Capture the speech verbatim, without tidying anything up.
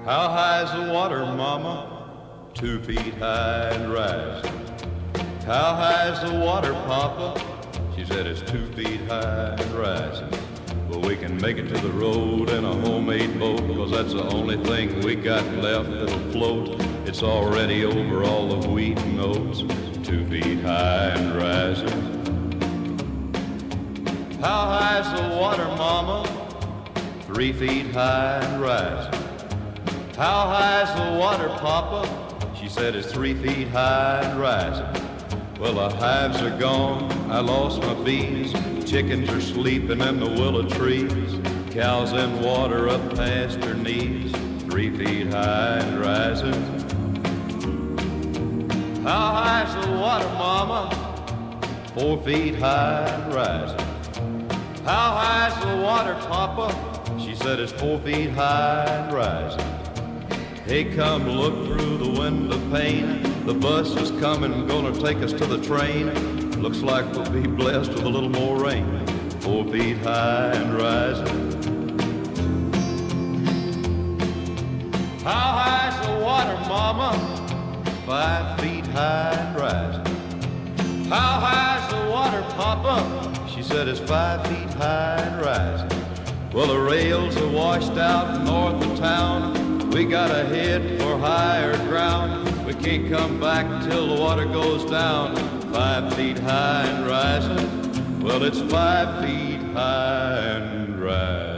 How high's the water, Mama? Two feet high and rising. How high's the water, Papa? She said it's two feet high and rising. Well, we can make it to the road in a homemade boat, 'cause that's the only thing we got left that'll float. It's already over all the wheat and oats, two feet high and rising. How high's the water, Mama? Three feet high and rising. How high's the water, Papa? She said it's three feet high and rising. Well, the hives are gone, I lost my bees. Chickens are sleeping in the willow trees. Cows in water up past her knees, three feet high and rising. How high's the water, Mama? Four feet high and rising. How high's the water, Papa? She said it's four feet high and rising. Hey, come look through the window pane. The bus is coming, gonna take us to the train. Looks like we'll be blessed with a little more rain. Four feet high and rising. How high's the water, Mama? Five feet high and rising. How high's the water, Papa? She said it's five feet high and rising. Well, the rails are washed out north of town. We gotta head for higher ground. We can't come back till the water goes down. Five feet high and rising. Well, it's five feet high and rising.